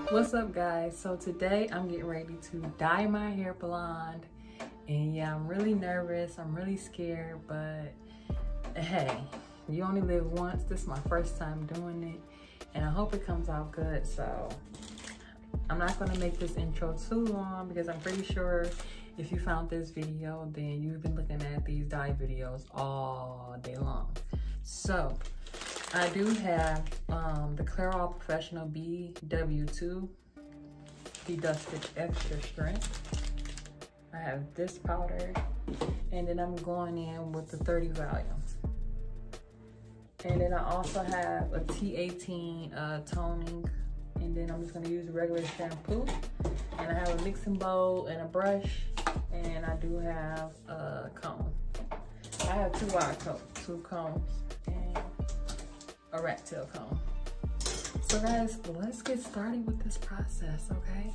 What's up, guys? So today I'm getting ready to dye my hair blonde, and yeah, I'm really nervous, I'm really scared, but hey, you only live once. This is my first time doing it, and I hope it comes out good. So I'm not going to make this intro too long because I'm pretty sure if you found this video, then you've been looking at these dye videos all day long. So I do have the Clairol Professional BW2 Dedusted Extra Strength. I have this powder, and then I'm going in with the 30 volume. And then I also have a T18 toning, and then I'm just gonna use regular shampoo. And I have a mixing bowl and a brush, and I do have a comb. I have two combs, and a rat tail comb. So guys, let's get started with this process, okay?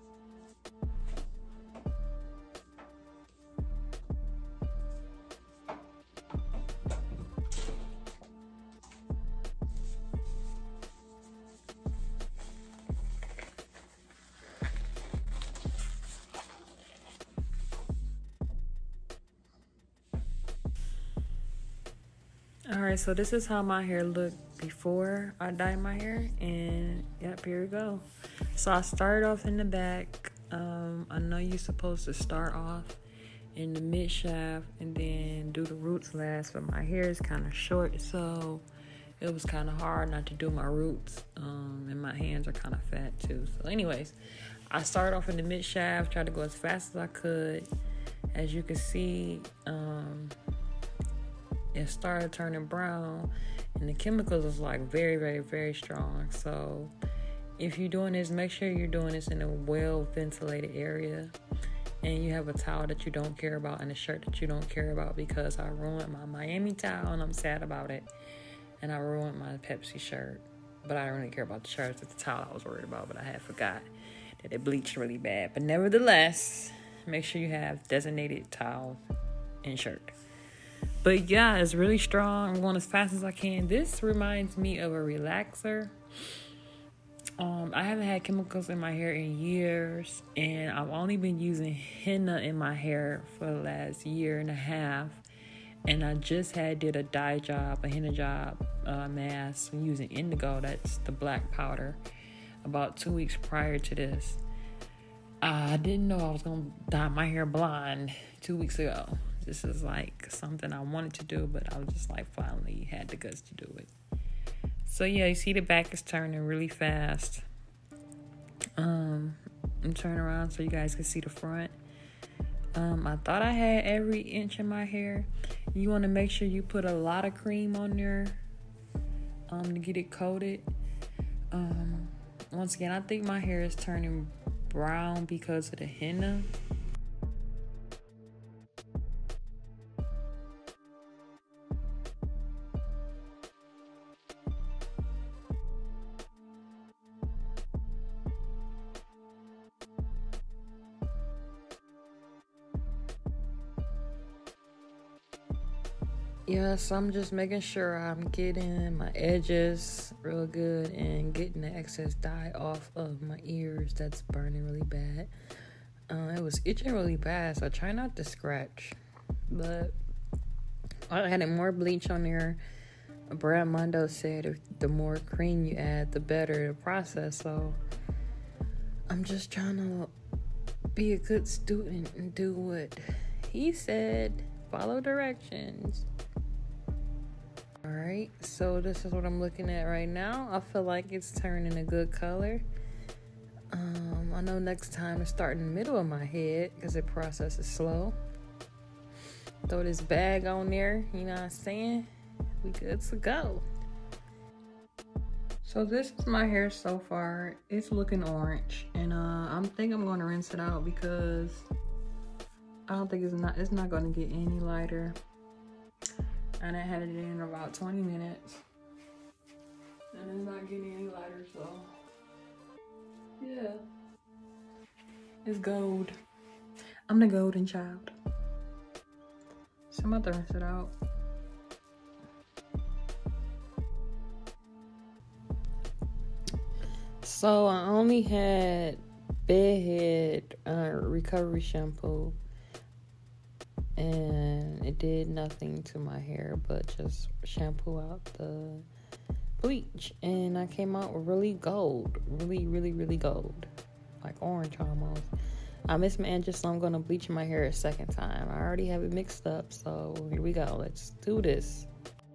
All right, so this is how my hair looked before I dyed my hair, and yep, here we go. So I started off in the back. I know you're supposed to start off in the mid shaft and then do the roots last, but my hair is kind of short, so it was kind of hard not to do my roots, and my hands are kind of fat too. So anyways, I started off in the mid shaft, tried to go as fast as I could. As you can see, it started turning brown, and the chemicals was like very strong. So if you're doing this, make sure you're doing this in a well ventilated area, and you have a towel that you don't care about and a shirt that you don't care about, because I ruined my Miami towel and I'm sad about it, and I ruined my Pepsi shirt. But I don't really care about the shirt. It's the towel I was worried about, but I had forgot that it bleached really bad. But nevertheless, make sure you have designated towel and shirt. But yeah, it's really strong. I'm going as fast as I can. This reminds me of a relaxer. I haven't had chemicals in my hair in years, and I've only been using henna in my hair for the last year and a half. And I just did a dye job, a henna job mask using indigo. That's the black powder. About 2 weeks prior to this, I didn't know I was gonna dye my hair blonde 2 weeks ago. This is like something I wanted to do, but I was just like finally had the guts to do it. So yeah, you see the back is turning really fast. I'm turning around so you guys can see the front. I thought I had every inch in my hair. You want to make sure you put a lot of cream on there to get it coated. Once again, I think my hair is turning brown because of the henna. Yes, I'm just making sure I'm getting my edges real good and getting the excess dye off of my ears that's burning really bad. It was itching really bad, so I try not to scratch. But I added more bleach on there. Brad Mondo said if the more cream you add, the better the process. So I'm just trying to be a good student and do what he said. Follow directions. Alright, so this is what I'm looking at right now. I feel like it's turning a good color. I know next time to start in the middle of my head because the process is slow. Throw this bag on there, you know what I'm saying? We good to go. So this is my hair so far. It's looking orange, and I think I'm going to rinse it out because I don't think it's not going to get any lighter. And I had it in about 20 minutes. And it's not getting any lighter, so yeah. It's gold. I'm the golden child. So I'm about to rinse it out. So I only had Bedhead recovery shampoo, and it did nothing to my hair but just shampoo out the bleach, and I came out really gold, really gold, like orange almost. I miss my edges, so I'm gonna bleach my hair a second time. I already have it mixed up, so here we go. Let's do this.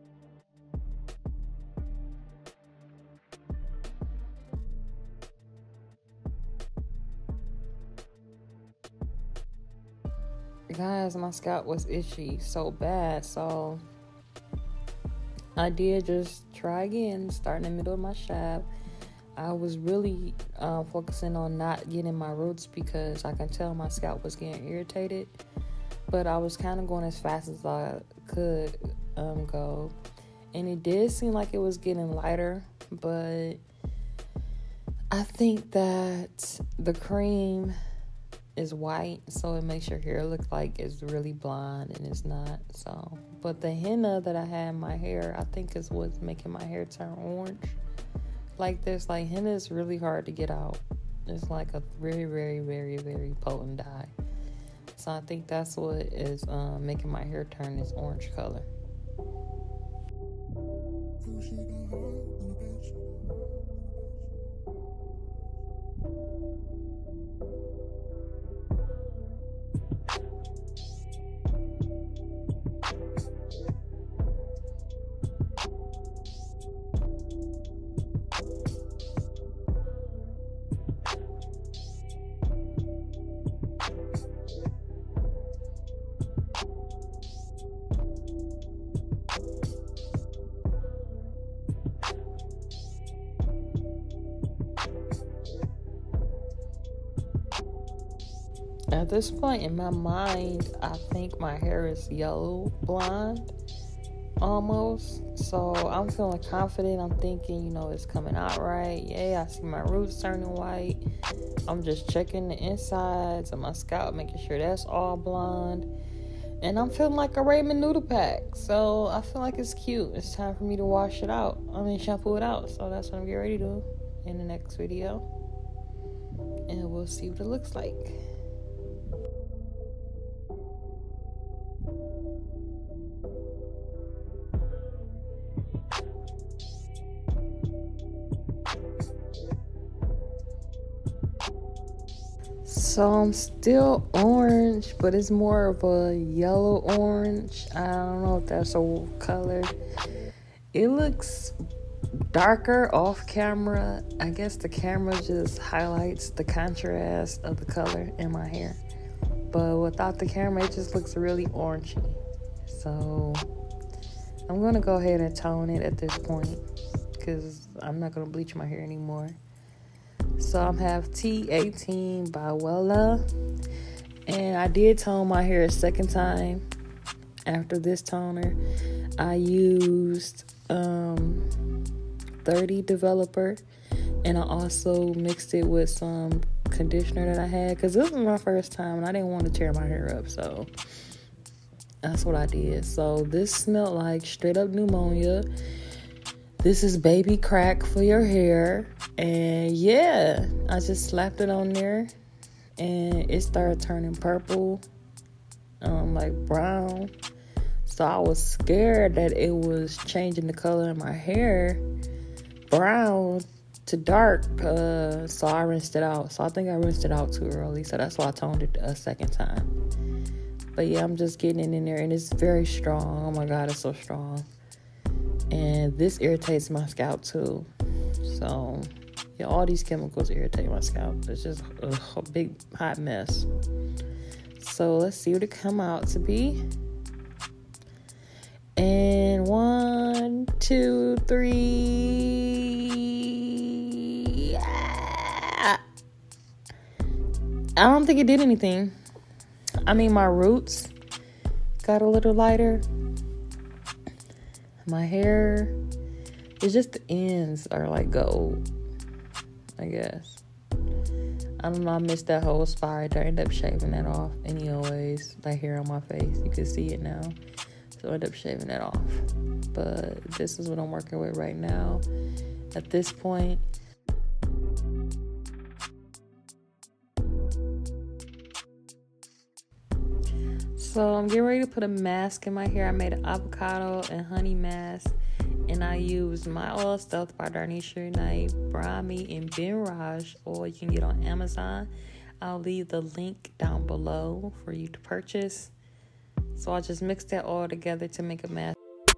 Guys, my scalp was itchy so bad, so I did just try again, start in the middle of my shaft. I was really focusing on not getting my roots because I can tell my scalp was getting irritated, but I was kind of going as fast as I could go, and it did seem like it was getting lighter, but I think that the cream is white, so it makes your hair look like it's really blonde, and it's not. So, but the henna that I had in my hair, I think is what's making my hair turn orange like this. Like, henna is really hard to get out. It's like a very potent dye. So I think that's what is making my hair turn this orange color. At this point in my mind, I think my hair is yellow blonde almost. So I'm feeling confident. I'm thinking, it's coming out right. Yeah, I see my roots turning white. I'm just checking the insides of my scalp, making sure that's all blonde. And I'm feeling like a Raymond noodle pack. So I feel like it's cute. It's time for me to wash it out. Shampoo it out. So that's what I'm getting ready to do in the next video. And we'll see what it looks like. So I'm still orange, but it's more of a yellow orange. I don't know if that's a color. It looks darker off camera. I guess the camera just highlights the contrast of the color in my hair. But without the camera, it just looks really orangey. So I'm going to go ahead and tone it at this point because I'm not going to bleach my hair anymore. So I have T18 by Wella, and I did tone my hair a second time. After this toner, I used 30 Developer, and I also mixed it with some conditioner that I had because this was my first time and I didn't want to tear my hair up, so that's what I did. So this smelled like straight up pneumonia. This is baby crack for your hair. And yeah, I just slapped it on there and it started turning purple, like brown. So I was scared that it was changing the color of my hair brown to dark. So I rinsed it out. So I think I rinsed it out too early. So that's why I toned it a second time. But yeah, I'm just getting it in there and it's very strong. Oh my God, it's so strong. And this irritates my scalp too. So, yeah, all these chemicals irritate my scalp. It's just a big hot mess. So let's see what it come out to be. And 1, 2, 3. I don't think it did anything. My roots got a little lighter. My hair, it's just the ends are like gold, I guess. I don't know, I missed that whole spot right there. I ended up shaving that off anyways, that hair on my face. You can see it now. So I ended up shaving that off. But this is what I'm working with right now. At this point, So I'm getting ready to put a mask in my hair. I made an avocado and honey mask. And I used My Oil Stealth by Darnisha Knight, Brahmi, and Ben Raj oil you can get on Amazon. I'll leave the link down below for you to purchase. So I just mixed that all together to make a mask.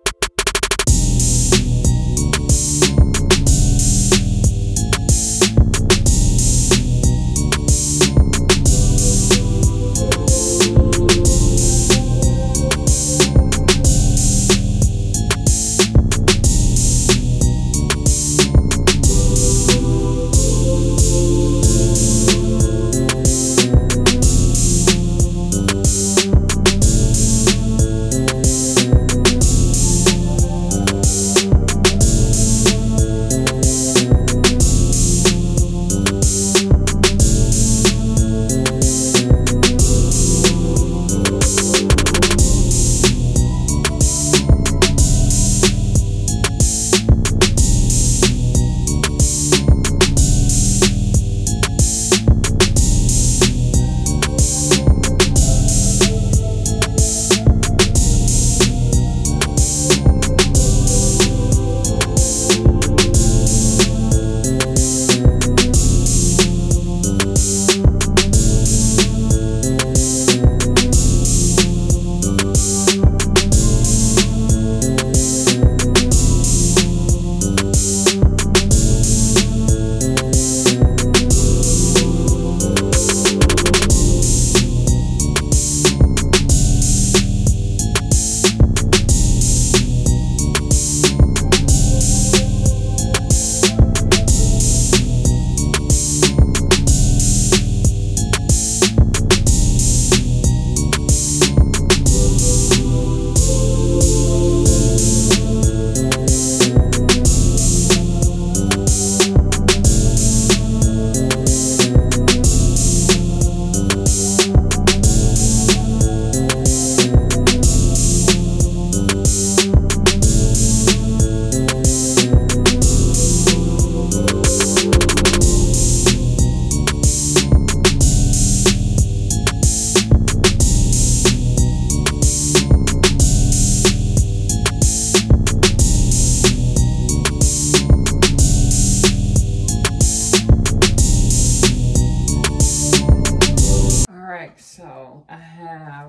So I have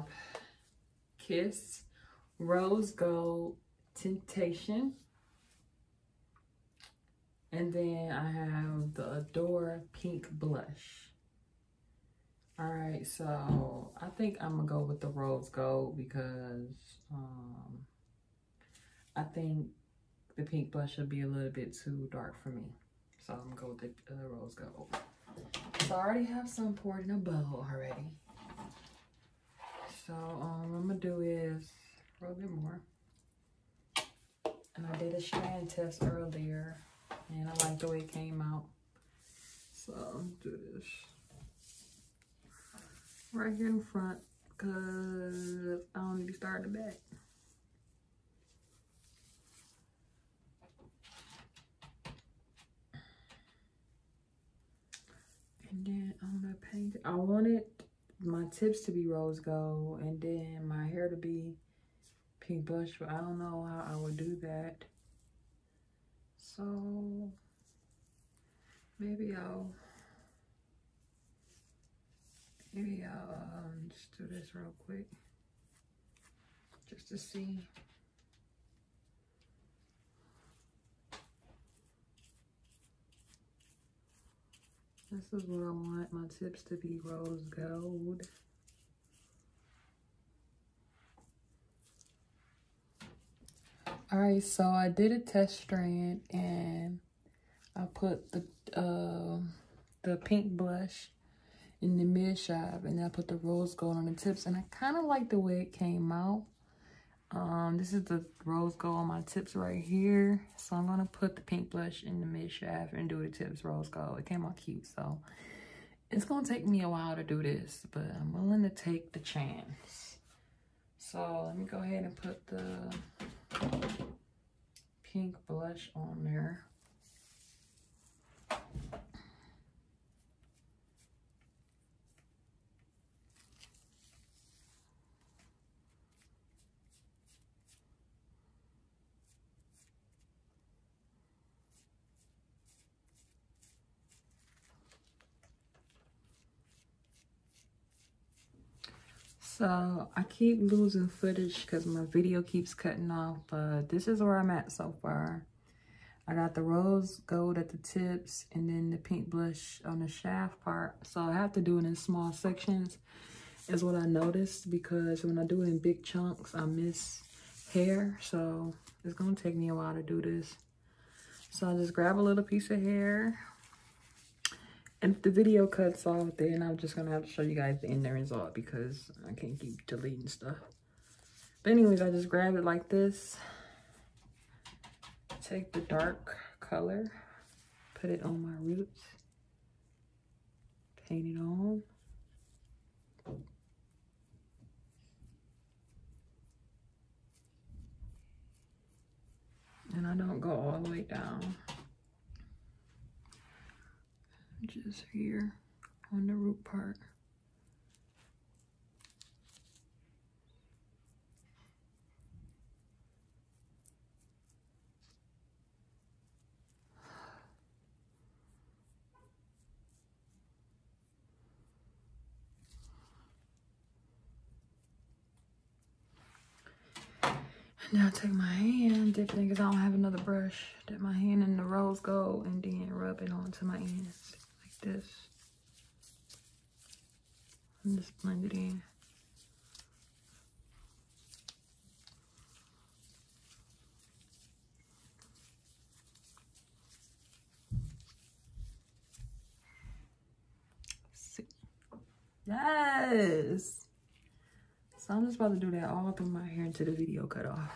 Kiss Rose Gold Temptation. And then I have the Adore Pink Blush. Alright, so I think I'm going to go with the Rose Gold because I think the pink blush will be a little bit too dark for me. So I'm going to go with the Rose Gold. So I already have some poured in a bowl already. So what I'm going to do is a little bit more. And I did a strand test earlier. And I like the way it came out. So I'll do this right here in front because I don't need to start in the back. And then I'm gonna paint it. I wanted my tips to be rose gold and then my hair to be pink blush, but I don't know how I would do that. So maybe I'll just do this real quick just to see. This is what I want my tips to be, rose gold. Alright, so I did a test strand and I put the pink blush in the mid shaft and then I put the rose gold on the tips, and I kind of like the way it came out. This is the rose gold on my tips right here. So I'm gonna put the pink blush in the mid shaft and do the tips rose gold. It came out cute, so it's gonna take me a while to do this, but I'm willing to take the chance. So let me go ahead and put the pink blush on there. So I keep losing footage because my video keeps cutting off, but this is where I'm at so far. I got the rose gold at the tips and then the pink blush on the shaft part. So I have to do it in small sections is what I noticed, because when I do it in big chunks, I miss hair. So it's gonna take me a while to do this. So I just grab a little piece of hair. And if the video cuts off, then I'm just gonna have to show you guys the end result because I can't keep deleting stuff. But anyways, I just grab it like this. Take the dark color, put it on my roots, paint it on. And I don't go all the way down. Just here on the root part. Now take my hand, dip it in, because I don't have another brush. Dip my hand in the rose gold and then rub it onto my ends like this. And just blend it in. See? Yes! So I'm just about to do that all through my hair until the video cut off.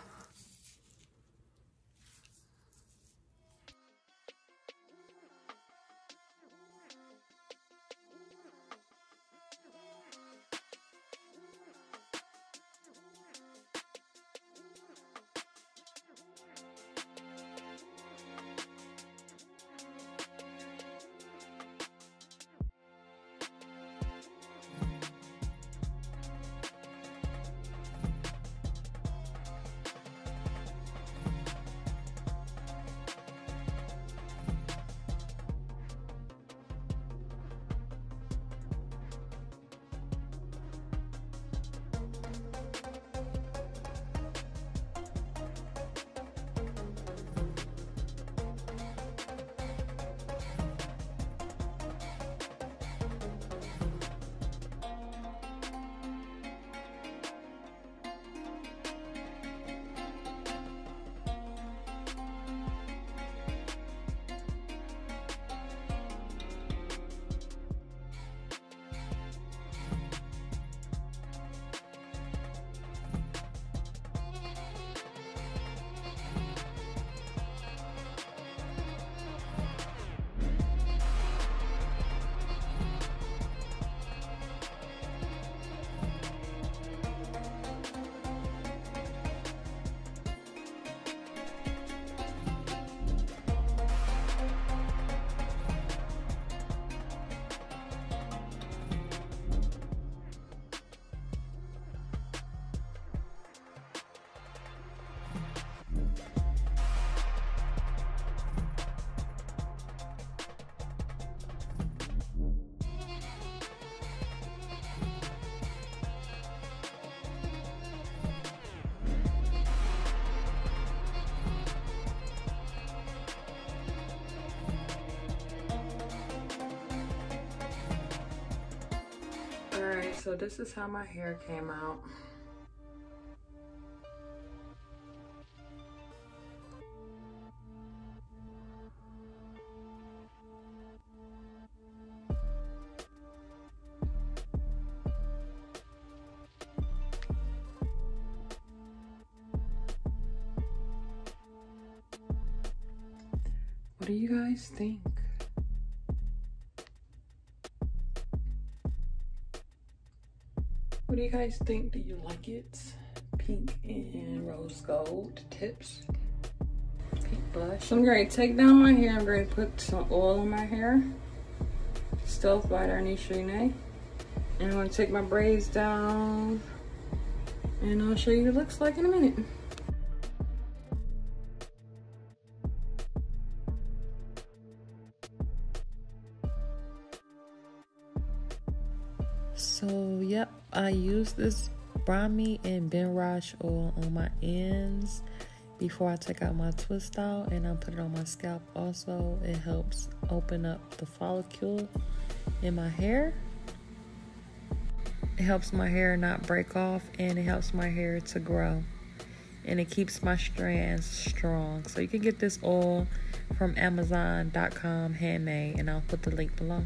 Alright, so this is how my hair came out. What do you guys think? What do you guys think? Do you like it? Pink and rose gold tips. Pink blush. So I'm going to take down my hair. I'm going to put some oil on my hair. Stealth by Darniche Renee. And I'm going to take my braids down. And I'll show you what it looks like in a minute. So, yep, I use this Brahmi and Benraj oil on my ends before I take out my twist out, and I put it on my scalp also. It helps open up the follicle in my hair. It helps my hair not break off, and it helps my hair to grow. And it keeps my strands strong. So you can get this oil from Amazon.com, handmade, and I'll put the link below.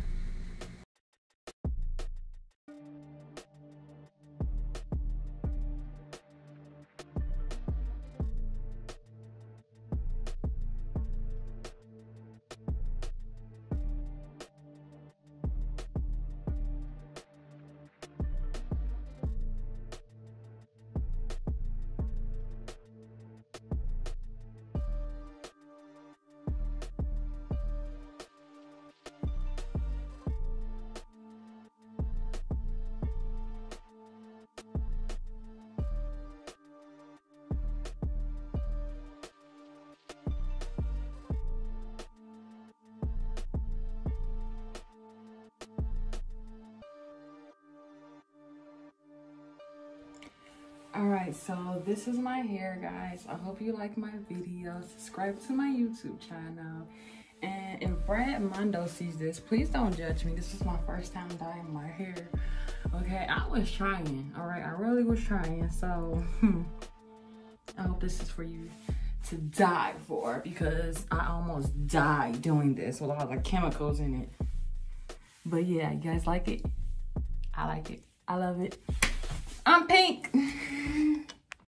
Alright, so this is my hair, guys. I hope you like my video. Subscribe to my YouTube channel. And if Brad Mondo sees this, please don't judge me. This is my first time dyeing my hair. Okay, I was trying. Alright, I really was trying. So, I hope this is for you to die for, because I almost died doing this with all the chemicals in it. But yeah, you guys like it? I like it. I love it. I'm pink.